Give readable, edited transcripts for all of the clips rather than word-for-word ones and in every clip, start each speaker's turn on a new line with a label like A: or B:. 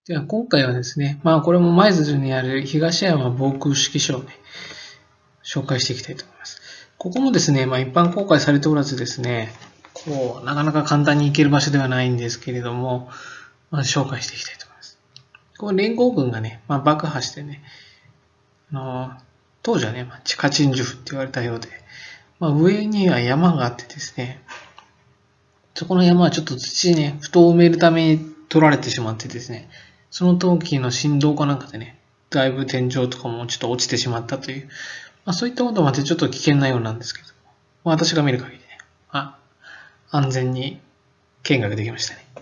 A: では今回はですね、これも舞鶴にある東山防空式所をね、紹介していきたいと思います。ここもですね、一般公開されておらずですね、なかなか簡単に行ける場所ではないんですけれども、紹介していきたいと思います。連合軍がね、爆破してね、あの、当時はね、地下鎮守府って言われたようで、上には山があってですね、そこの山はちょっと土にね、ふと埋めるために取られてしまってですね、その時の振動かなんかでね、だいぶ天井とかもちょっと落ちてしまったという、そういったこともあってちょっと危険なようなんですけど、私が見る限りね、安全に見学できましたね。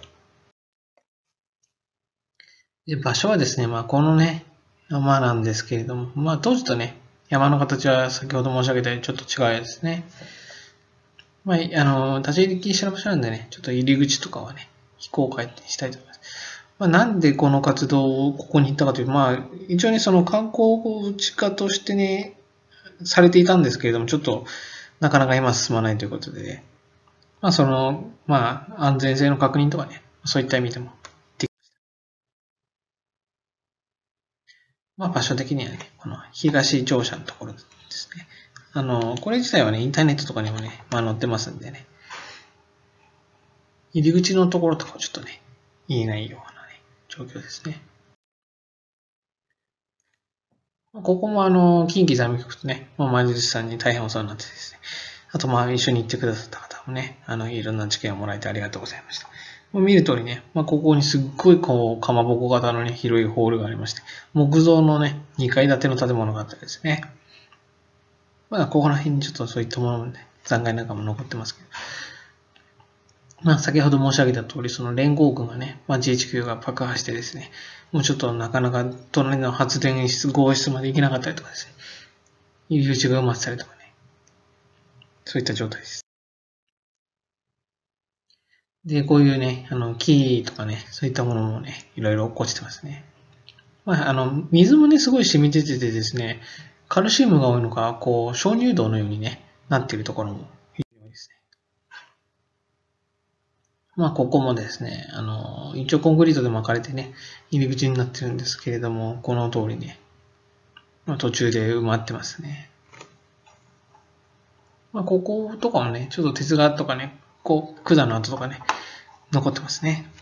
A: で、場所はですね、このね、山なんですけれども、当時とね、山の形は先ほど申し上げたようにちょっと違いですね。立ち入り禁止の場所なんでね、ちょっと入り口とかはね、非公開にしたいと思います。なんでこの活動をここに行ったかというと、一応ね、その観光地化としてね、されていたんですけれども、ちょっとなかなか今進まないということで、ね、安全性の確認とかね、そういった意味でもでき場所的にはね、この東庁舎のところですね。これ自体はね、インターネットとかにもね、載ってますんでね、入り口のところとかちょっとね、言えないようなね、状況ですね。ここも近畿財務局とね、前術さんに大変お世話になってですね、あと一緒に行ってくださった方もね、いろんな知見をもらえてありがとうございました。見る通りね、ここにすっごいかまぼこ型のね、広いホールがありまして、木造のね、2階建ての建物があったりですね。ここら辺にちょっとそういったものもね、残骸なんかも残ってますけど。先ほど申し上げた通り、その連合軍がね、GHQ が爆破してですね、もうちょっとなかなか隣の発電室、合室まで行けなかったりとかですね、入り口が埋まってたりとかね、そういった状態です。で、こういうね、木とかね、そういったものもね、いろいろ落っこちてますね。水もね、すごい染み出ててですね、カルシウムが多いのか、鍾乳洞のようにね、なっているところも非常に多いですね。ここもですね、一応コンクリートで巻かれてね、入り口になってるんですけれども、この通りね、途中で埋まってますね。こことかもね、ちょっと鉄がとかね、管の跡とかね、残ってますね。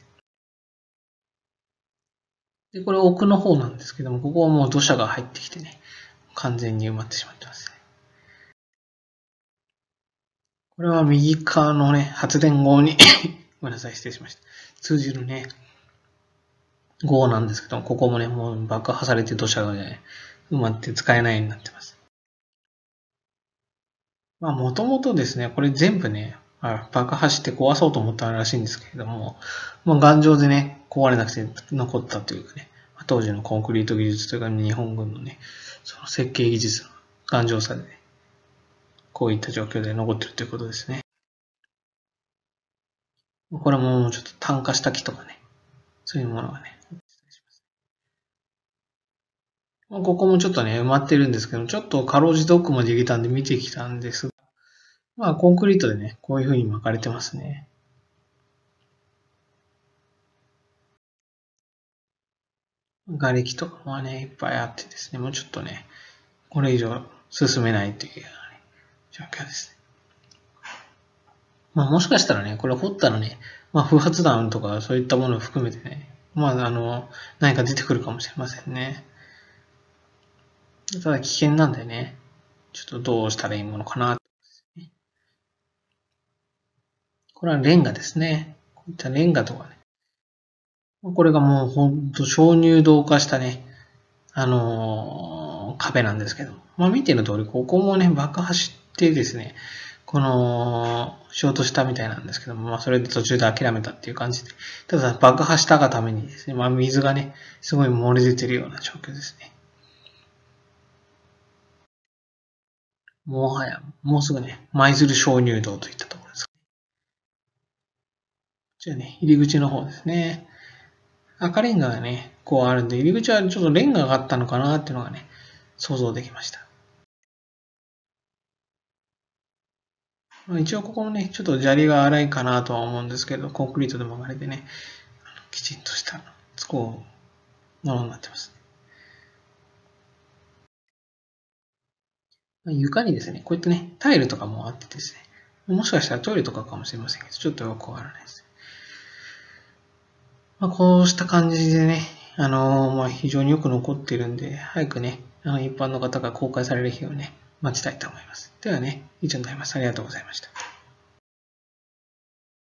A: で、これ奥の方なんですけども、ここはもう土砂が入ってきてね、完全に埋まってしまってますね。これは右側のね、発電号にごめんなさい、失礼しました。通じるね、号なんですけども、ここもね、もう爆破されて土砂がね、埋まって使えないようになってます。もともとですね、これ全部ね、爆破して壊そうと思ったらしいんですけれども、頑丈でね、壊れなくて残ったというかね、当時のコンクリート技術というか日本軍のね、その設計技術の頑丈さでね、こういった状況で残ってるということですね。これももうちょっと炭化した木とかね、そういうものがね、ここもちょっとね、埋まってるんですけど、ちょっとかろうじて奥まで行けたんで見てきたんですが、コンクリートでね、こういう風に巻かれてますね。瓦礫とかもね、いっぱいあってですね、もうちょっとね、これ以上進めないというような、ね、状況ですね。もしかしたらね、これ掘ったらね、不発弾とかそういったものを含めてね、何か出てくるかもしれませんね。ただ危険なんでね、ちょっとどうしたらいいものかな。これはレンガですね。こういったレンガとかね。これがもうほんと鍾乳洞化したね、壁なんですけど。見ての通り、ここもね、爆破してですね、しようとしたみたいなんですけども、それで途中で諦めたっていう感じで。ただ、爆破したがためにですね、水がね、すごい漏れ出てるような状況ですね。もはや、もうすぐね、舞鶴鍾乳洞といったところです。じゃあね、入り口の方ですね。赤レンガがね、あるんで、入り口はちょっとレンガがあったのかなっていうのがね、想像できました。一応ここもね、ちょっと砂利が荒いかなとは思うんですけど、コンクリートで巻かれてね、きちんとしたこう、ものになってます。床にですね、こういったね、タイルとかもあってですね、もしかしたらトイレとかかもしれませんけど、ちょっとよくわからないです。こうした感じでね、非常によく残っているんで、早くね、一般の方が公開される日をね、待ちたいと思います。ではね、以上になります。ありがとうございました。